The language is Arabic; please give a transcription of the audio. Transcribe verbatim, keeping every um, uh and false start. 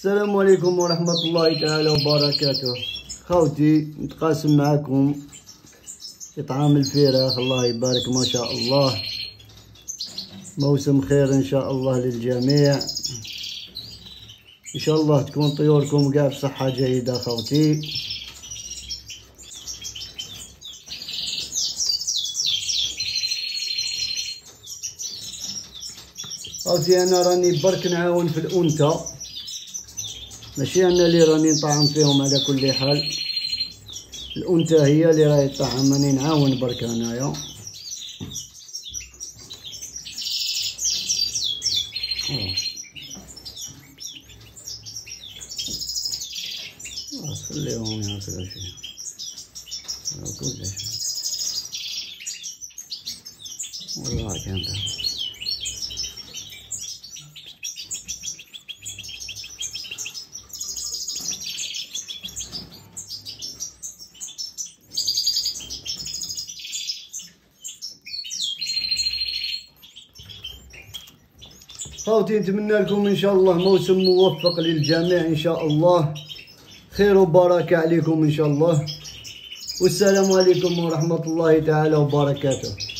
السلام عليكم ورحمة الله تعالى وبركاته. خوتي نتقاسم معكم إطعام الفراخ. الله يبارك ما شاء الله، موسم خير إن شاء الله للجميع. إن شاء الله تكون طيوركم قاع بصحة جيدة خوتي. خوتي أنا راني برك نعاون في الأنثى، ماشي أنا اللي راني نطعم فيهم. على كل حال الأنثى هي اللي راهي تطعم، راني نعاون برك أنايا. خليهم ياكلوا شي، ياكلوا شي والله كان خوتي. نتمنى لكم ان شاء الله موسم موفق للجميع ان شاء الله، خير وبركة عليكم ان شاء الله. والسلام عليكم ورحمة الله تعالى وبركاته.